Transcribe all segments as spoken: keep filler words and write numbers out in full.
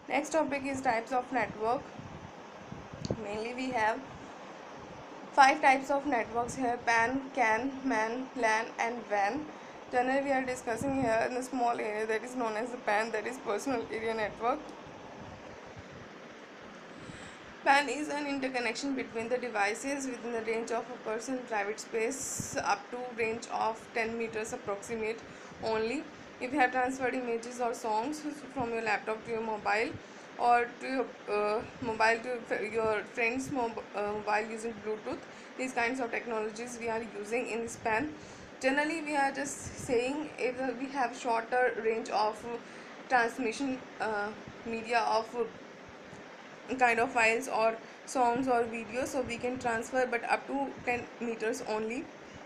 Next topic is types of network. Mainly we have five types of networks here: PAN, CAN, MAN, LAN and WAN. Generally we are discussing here in a small area that is known as the PAN, that is personal area network. PAN is an interconnection between the devices within the range of a person's private space up to range of ten meters approximate only. If you have transferred images or songs from your laptop to your mobile, or to your uh, mobile to your friend's mob uh, mobile using Bluetooth, these kinds of technologies we are using in this PAN. Generally we are just saying if we have shorter range of transmission uh, media of kind of files or songs or videos, so we can transfer, but up to ten meters only.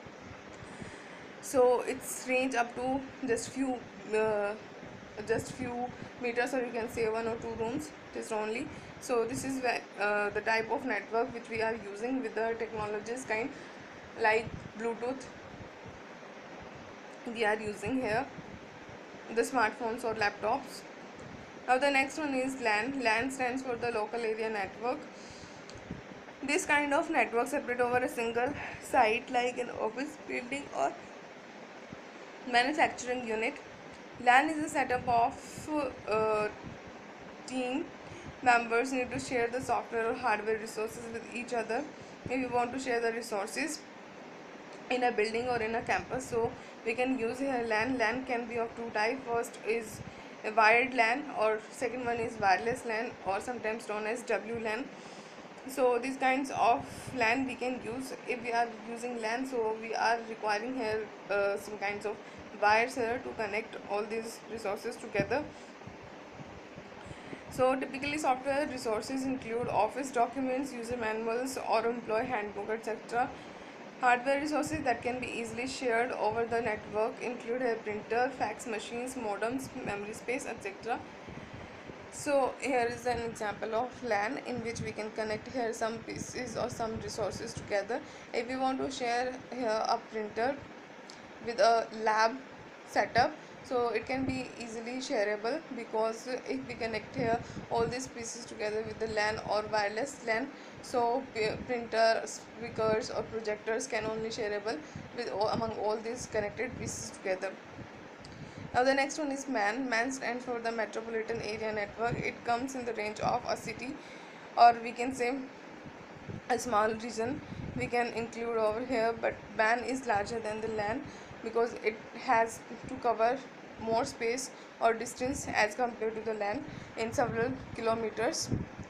So it's range up to just few uh, just few meters, or you can say one or two rooms just only. So this is where, uh, the type of network which we are using with the technologies kind like Bluetooth we are using here, the smartphones or laptops. Now the next one is LAN. LAN stands for the local area network. This kind of network separate over a single site like an office building or manufacturing unit. LAN is a setup of uh, team members need to share the software or hardware resources with each other. If you want to share the resources in a building or in a campus, so we can use here LAN. LAN can be of two types. First is a wired LAN, or second one is wireless LAN, or sometimes known as W LAN. So these kinds of LAN we can use. If we are using LAN, so we are requiring here uh, some kinds of wires here to connect all these resources together. So typically software resources include office documents, user manuals or employee handbook, et cetera. Hardware resources that can be easily shared over the network include a printer, fax machines, modems, memory space, et cetera. So here is an example of LAN in which we can connect here some pieces or some resources together. If we want to share here a printer with a lab setup, so it can be easily shareable, because if we connect here all these pieces together with the LAN or wireless LAN, so printer, speakers or projectors can only shareable with all, among all these connected pieces together. Now the next one is MAN. MAN stands for the Metropolitan Area Network. It comes in the range of a city, or we can say a small region we can include over here, but MAN is larger than the LAN because it has to cover more space or distance as compared to the LAN in several kilometers.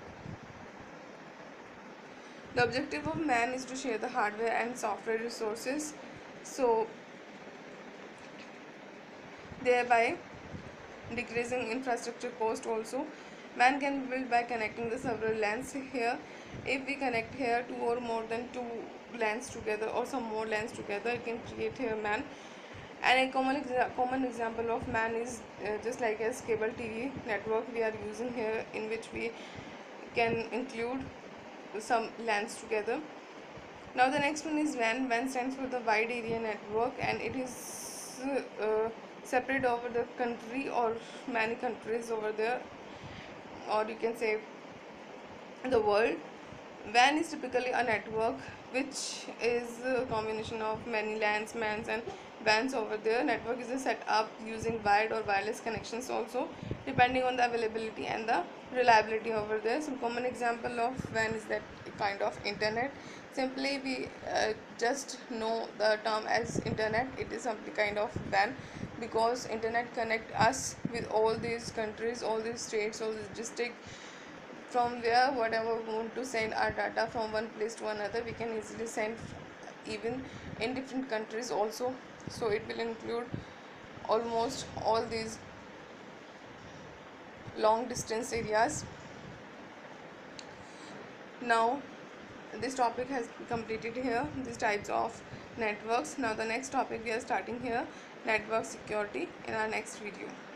The objective of MAN is to share the hardware and software resources, so thereby decreasing infrastructure cost also. MAN can be built by connecting the several LANs here. If we connect here two or more than two LANs together or some more LANs together, it can create here MAN. And a common, exa common example of MAN is uh, just like as cable T V network we are using here, in which we can include some LANs together. Now the next one is WAN. WAN stands for the wide area network, and it is uh, separate over the country or many countries over there, or you can say the world. WAN is typically a network which is a combination of many LANs, MANs and WANs over there. Network is a set up using wired or wireless connections also, depending on the availability and the reliability over there. Some common example of WAN is that kind of internet. Simply we uh, just know the term as internet. It is simply kind of WAN, because internet connect us with all these countries, all these states, all these districts, from where whatever we want to send our data from one place to another, we can easily send even in different countries also. So it will include almost all these long distance areas. Now this topic has completed here, these types of networks. Now the next topic we are starting here, network security, in our next video.